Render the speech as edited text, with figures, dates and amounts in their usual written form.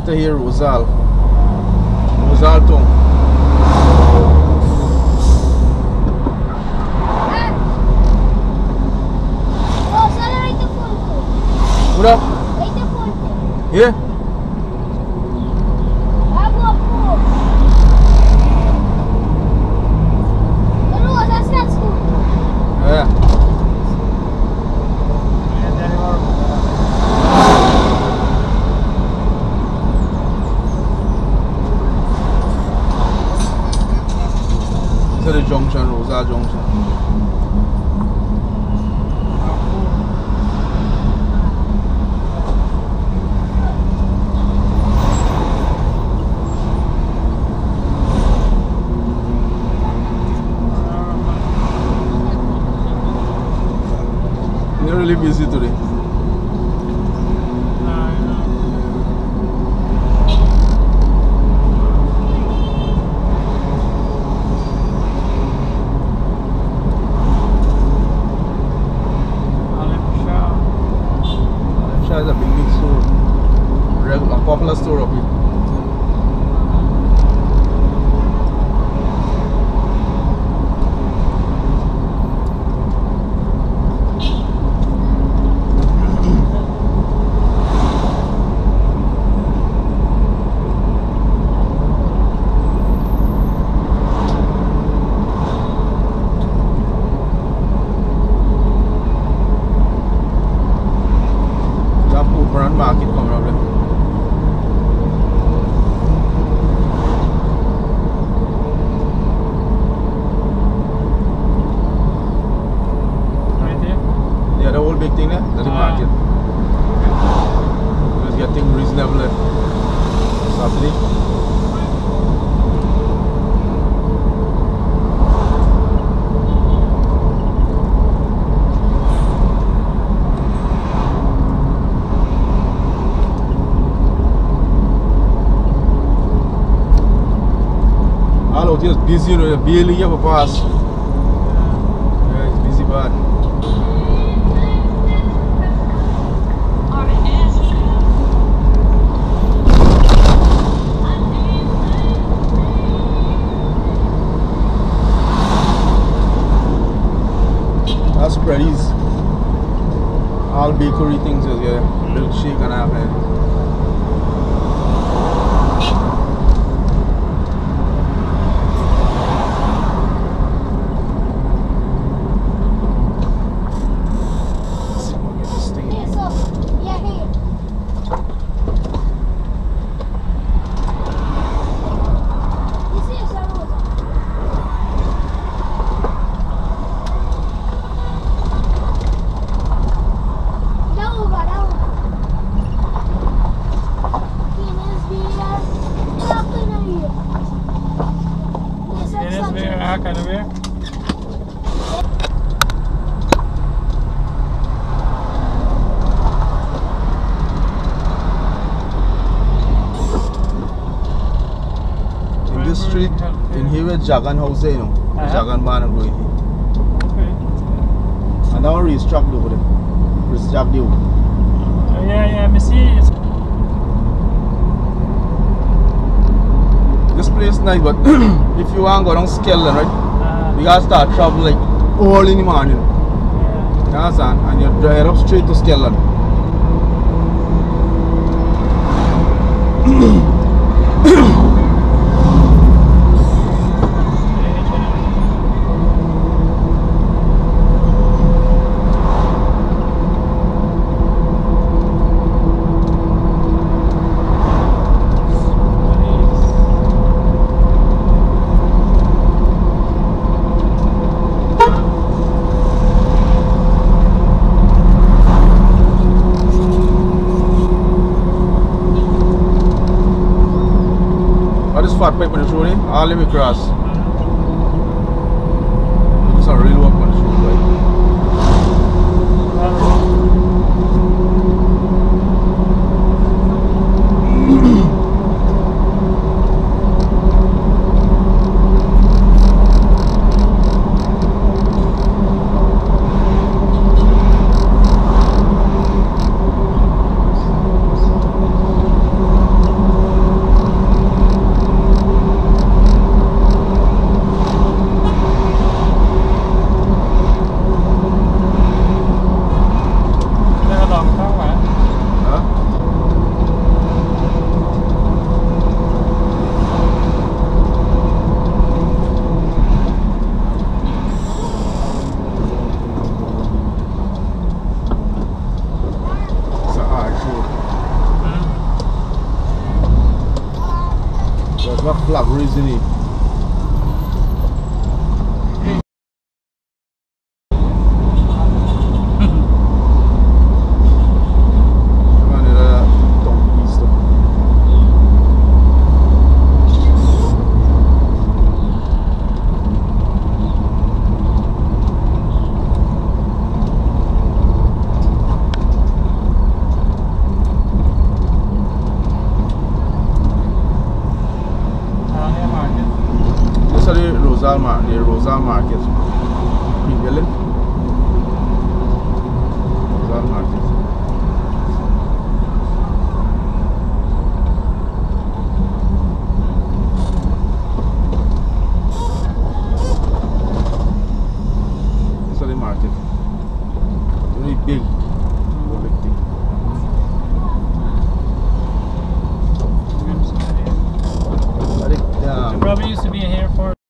enter here Rosal town. What up? Yeah. Yeah. To the junction, Rosal Junction. You're really busy today. Is a big store, a popular store up here. Brand market coming up there. Right there? Yeah, the whole big thing there, that's the market. Just getting reasonable there. Saturday. All out here is busy, you know, barely ever pass. Yeah, it's busy bad. That's Spreadies. All bakery things is here. Milkshake and all that. Kind of here. In this street, in here where Jagan House there, you know, Jagan man and going here. Okay. And now we struck over there. Chris Jack Dew. Yeah, me see. This place nice, but if you want to go down Skelton, right? You gotta start travel like all in the morning. Yeah. You understand? And you drive up straight to Skelton. Fat pipe on the road, all the way across. It's a real work on the road, Got flag raising it. The Rosal Market. Queen Rosal Market. This is the market. Very big. Big thing. It probably used to be in here for